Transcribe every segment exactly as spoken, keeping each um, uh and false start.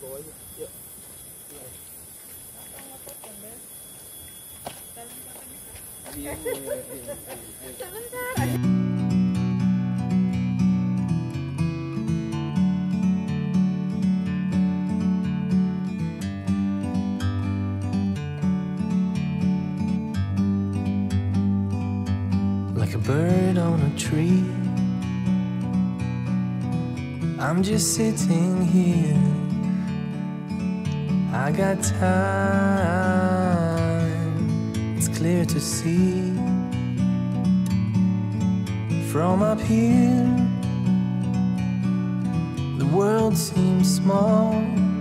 bawahnya. Yuk. Iya, iya, iya. Like a bird on a tree, I'm just sitting here. I got time, it's clear to see. From up here, the world seems small.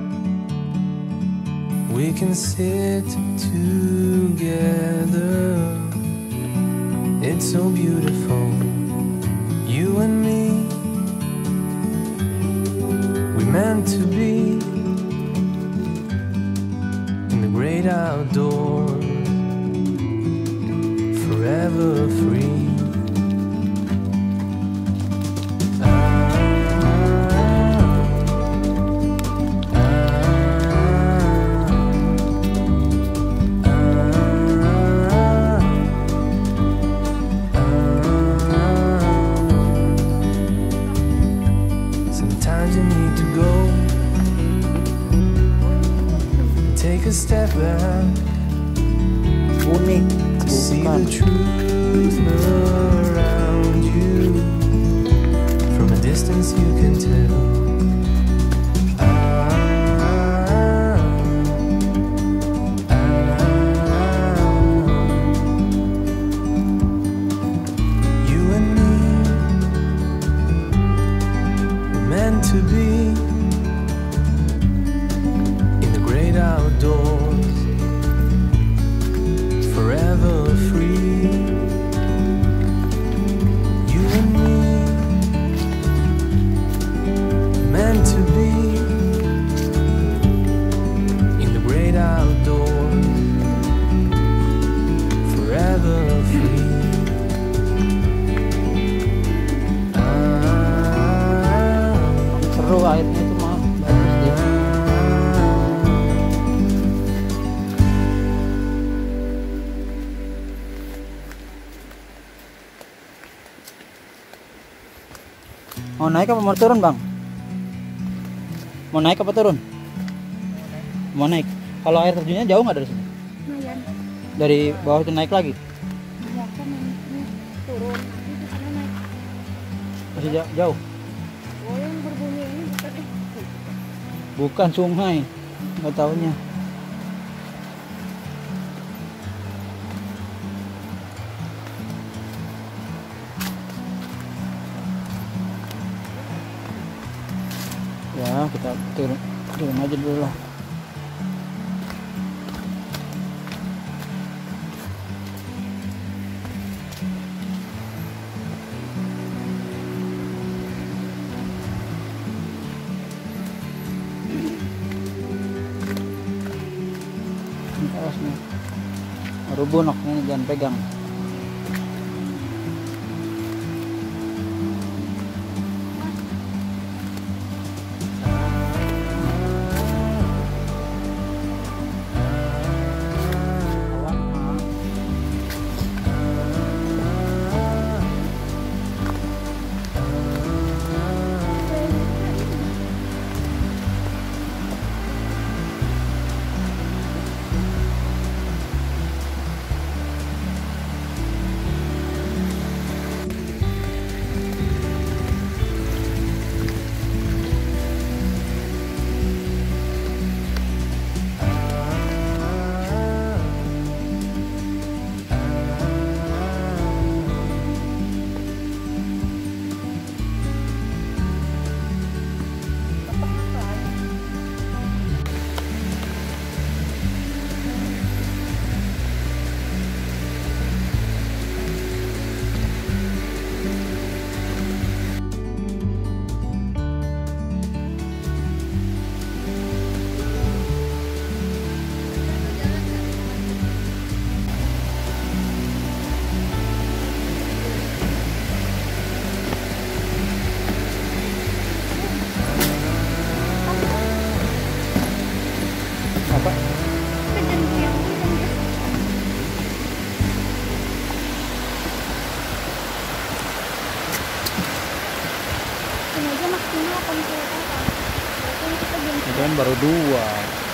We can sit together. It's so beautiful, you and me. We meant to be in the great outdoors, forever free. Take a step back, unik, to see bukan. the truth around you. From a distance you can tell. Ah, ah, you and me were meant to be outdoors, forever free. You and me, meant to be in the great outdoors, forever free. Ah, Seru airnya itu mah, bagus dia. Mau naik apa mau turun, Bang? Mau naik apa turun? Mau naik. Kalau air terjunnya jauh nggak dari sini? Lumayan. Dari bawah itu naik lagi? Ya kan ini turun, itu sana naik. Masih jauh? jauh? Oh, yang berbunyi ini bukan eh. Bukan sungai, nggak taunya. Ya, kita turun, turun aja dulu lah. Ini awas nih, rubunok ini jangan pegang. baru dua.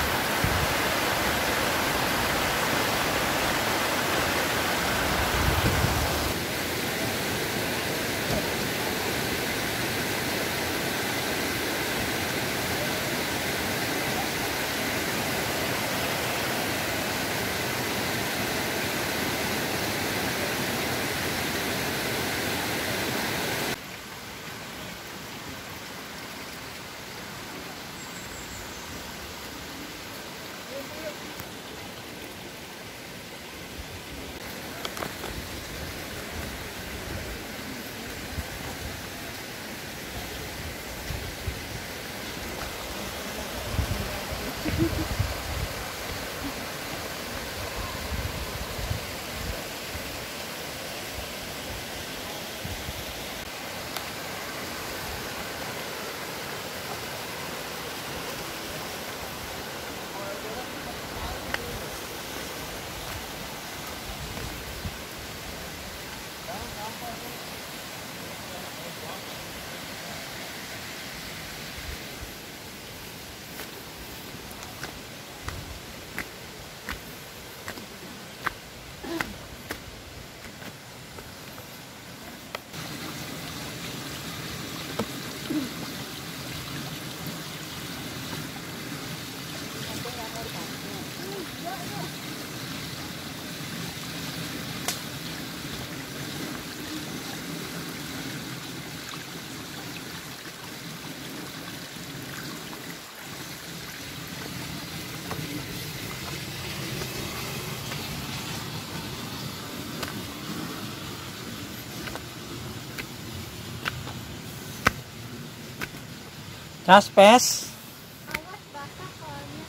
Caspes. Awas basah soalnya.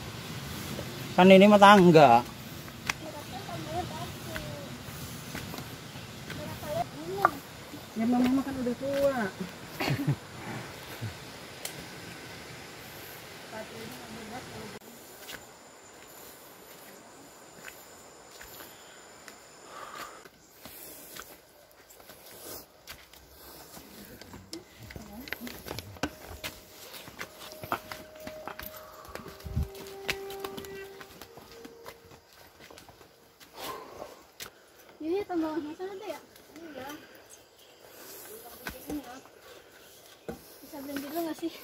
Kan ini mah tangga. Kira-kira sambalnya basi. Kira-kira gunung. Ya mama kan udah tua. Jadi tambah masa ada ya? Enggak. Bisa berhenti dulu nggak sih?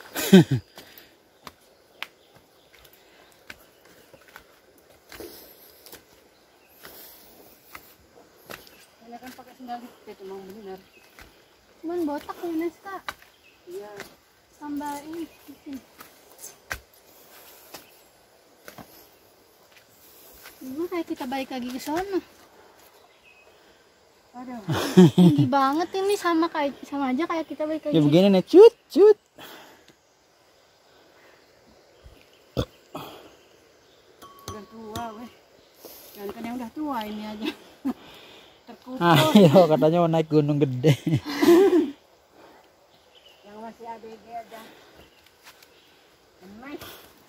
Ini kan pakai sendal jepit emang bener. Cuman botak ya Kak. Iya. Tambah ini. Gimana kayak kita balik lagi ke sana? Aduh. Tinggi banget ini, sama kayak sama aja kayak kita balik lagi. Ya begini nih, cut, cut. Udah tua weh. Jangan kan yang udah tua ini aja. Terkumpul. Ayo, katanya mau naik gunung gede. Yang masih A B G aja. Naik.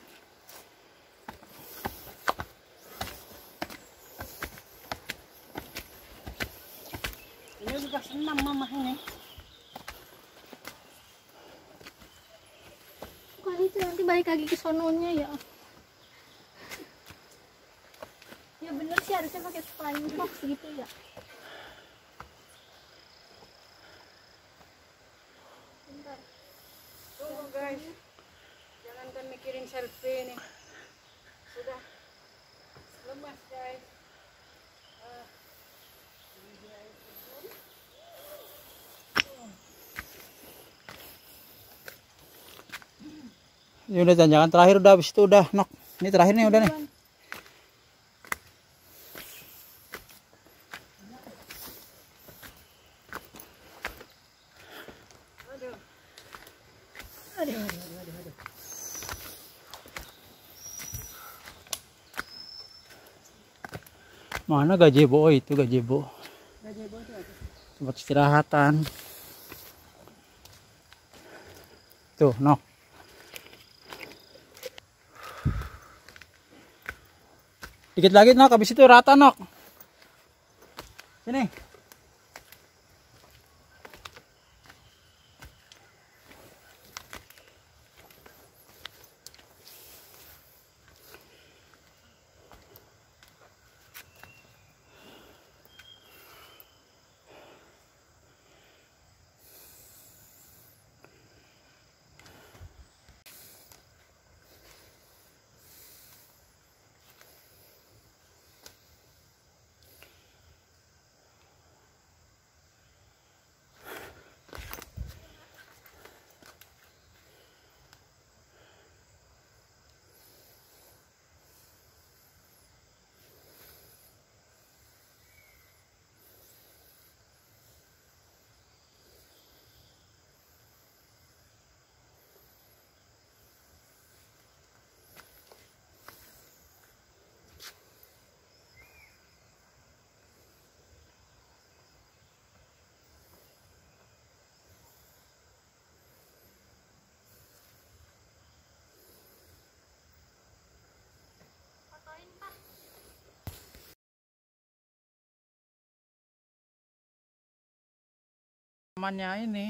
Ini juga senam mama ini. Bukan itu, nanti balik lagi ke sononya ya. Ya bener sih, harusnya pakai flying fox gitu ya. Bentar. Tunggu guys. Jangan kan mikirin selfie nih. Sudah lemas guys. Uh, Ini udah jangan terakhir, udah habis itu udah nok. Ini terakhir nih udah nih. aduh. Aduh, aduh, aduh, aduh, aduh. Mana gazebo? Oh, itu gazebo. Gazebo itu apa? Tempat istirahatan. Tuh, nok. Dikit lagi nok, habis itu rata nok. Sini. tamannya ini.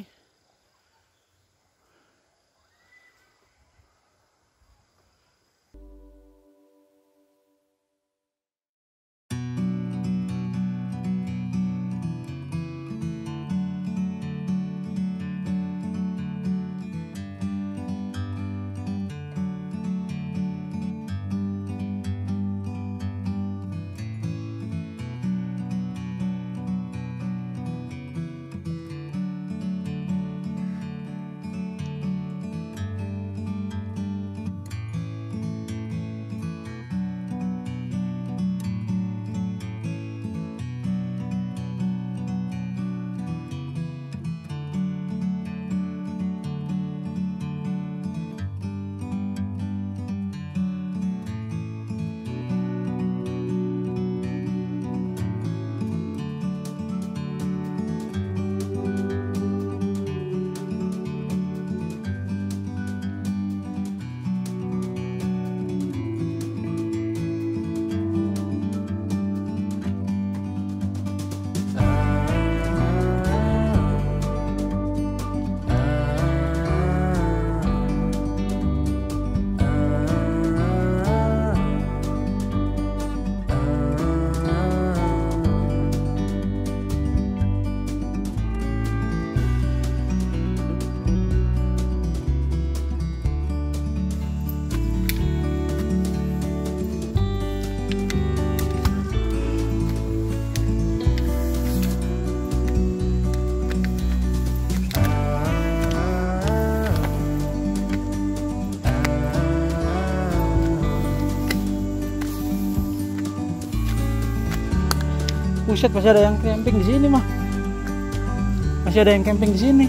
Buset, masih ada yang camping di sini mah. Masih ada yang camping di sini.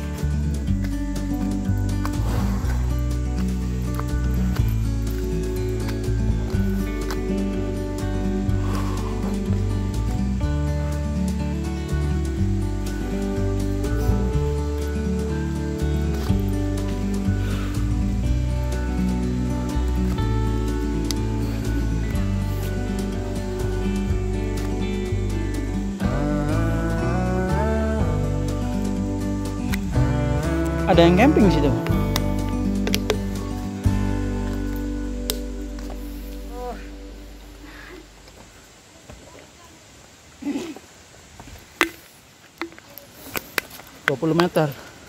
Ada yang camping di situ. dua puluh meter.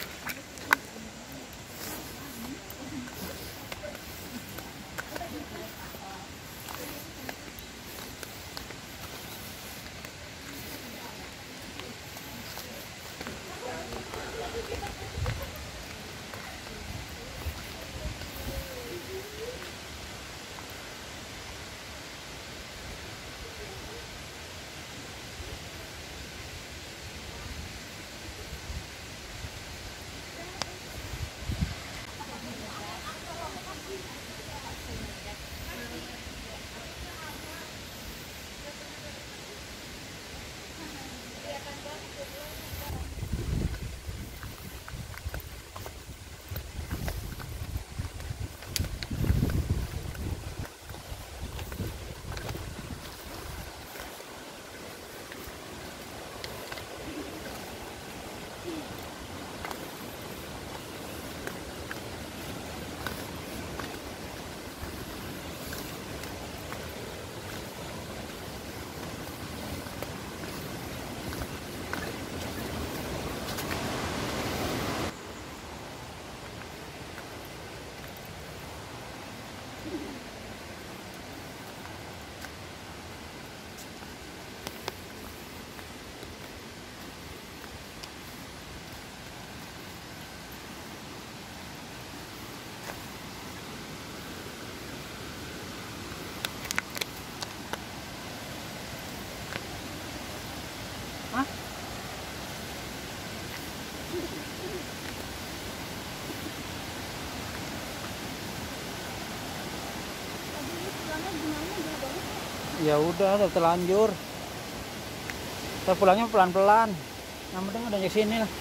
Ya udah, udah terlanjur. Kita pulangnya pelan-pelan. Yang penting udah di sini lah.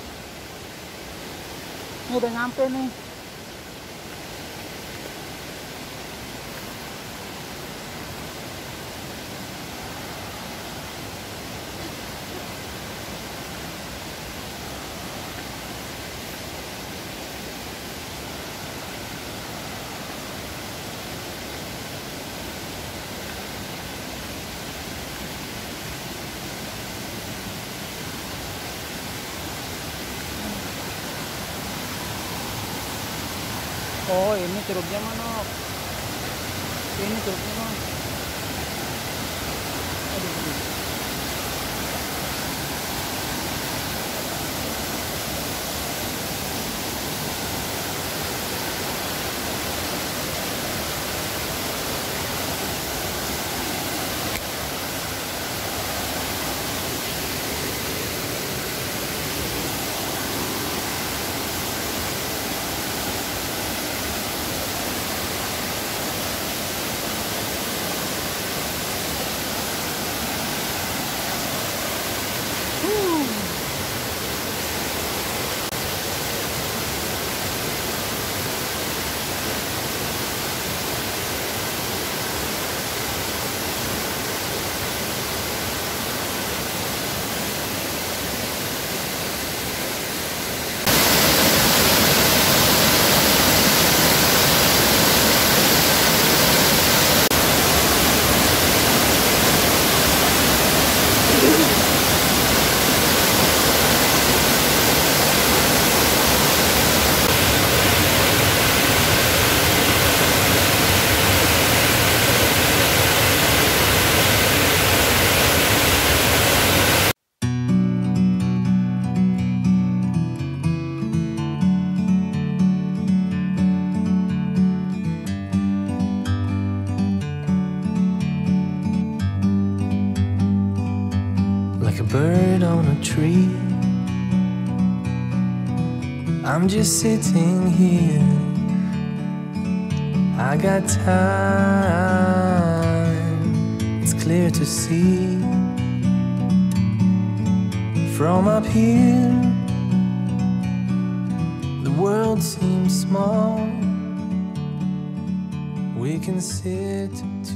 Ini udah nyampe nih. Oh, ini curugnya mana? Ini curugnya mana? Aduh, aduh. Like a bird on a tree, I'm just sitting here. I got time, it's clear to see. From up here, the world seems small. We can sit